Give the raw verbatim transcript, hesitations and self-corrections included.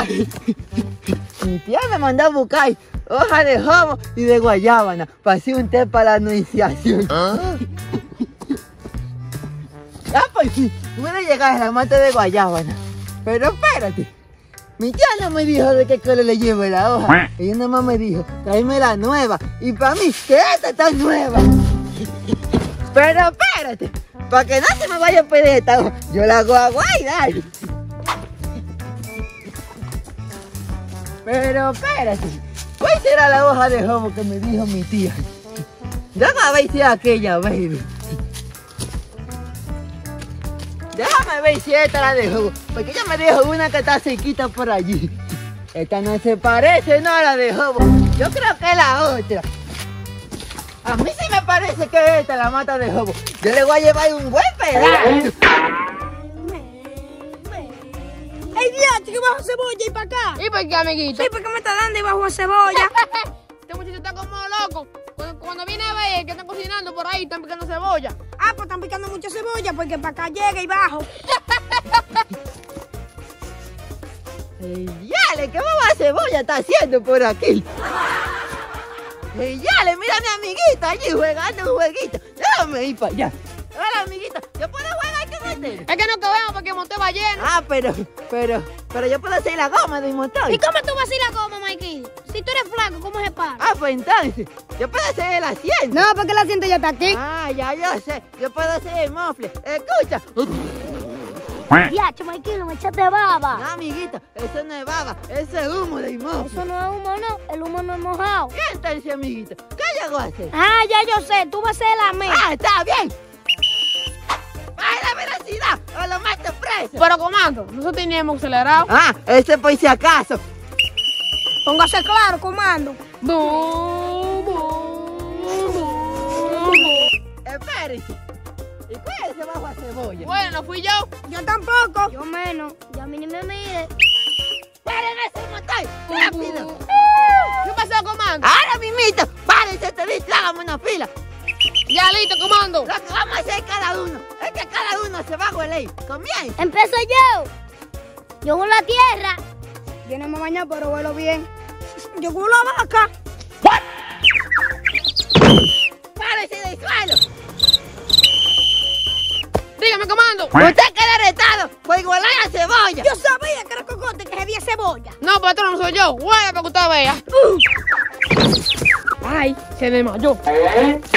Mi tía me mandó a buscar hoja de jobo y de guayábana para hacer un té para la anunciación. ¿Ah? Ah, pues sí, puede llegar a la mata de guayábana. Pero espérate, mi tía no me dijo de qué color le llevo la hoja. Ella nada más me dijo, tráeme la nueva. Y para mí, que esta está nueva. Pero espérate, para que no se me vaya a perder esta hoja, yo la hago agua y dale. Pero espérate, ¿cuál será la hoja de jobo que me dijo mi tía? Déjame ver si es aquella, baby. Déjame ver si esta es la de jobo, porque ella me dijo una que está sequita por allí. Esta no se parece, no, a la de jobo. Yo creo que es la otra. A mí sí me parece que es esta la mata de jobo. Yo le voy a llevar un buen pedazo. ¡Ey, diacho, que bajo cebolla y para acá! ¿Y por qué, amiguito? Sí, porque me está dando y bajo cebolla. Este muchacho está como loco. Cuando, cuando viene a ver que están cocinando por ahí, están picando cebolla. Ah, pues están picando mucha cebolla porque para acá llega y bajo. ¡Ey, yale! ¿Qué mamá cebolla está haciendo por aquí? ¡Ey, yale! Mira a mi amiguita allí jugando un jueguito. Déjame ir para allá. Hola, amiguita. ¿Yo puedo jugar con usted? Es que no cabemos porque el motor va lleno. Ah, pero, pero, pero yo puedo hacer la goma del motor. ¿Y cómo tú vas a ir la goma, Mikey? Si tú eres flaco, ¿cómo se para? Ah, pues entonces, yo puedo hacer el asiento. No, porque el asiento ya está aquí. Ah, ya yo sé. Yo puedo hacer el mofle. Escucha. Diacho, Mikey, no me echaste baba. No, amiguita, eso no es baba. Eso es humo de mofle. Eso no es humo, no. El humo no es mojado. ¿Qué entonces, amiguita? ¿Qué yo voy a hacer? Ah, ya yo sé. Tú vas a ser la mía. Ah, está bien. ¡Ay, la velocidad! ¡O lo mato preso! Pero, comando, nosotros teníamos acelerado. Ah, ese por si acaso. Póngase claro, comando. Bum, bum, bum, bum. Espérese. ¿Y cuál es ese bajo a cebolla? Bueno, no fui yo. Yo tampoco. Yo menos. Ya a mí ni me mire. ¡Paren ese motor! ¡Rápido! ¿Qué pasó, comando? ¡Ahora mismito! ¡Párense, te dice! ¡Hágame una fila! Ya listo, comando. Lo que vamos a hacer cada uno es que cada uno se va a huele. Comienza. Empiezo yo. Yo con la tierra. Yo no me baño, pero vuelo bien. Yo con la vaca. ¡Párese del suelo! Dígame, comando. ¡Usted queda arrestado por igualar a cebolla! Yo sabía que era cocote que se veía cebolla. No, patrón, no soy yo. Guarda para que usted vea. Ay, se desmayó.